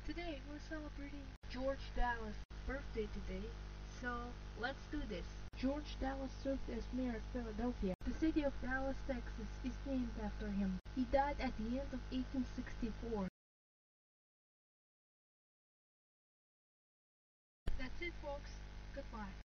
Today we're celebrating George Dallas' birthday today, so let's do this. George Dallas served as mayor of Philadelphia. The city of Dallas, Texas is named after him. He died at the end of 1864. That's it, folks. Goodbye.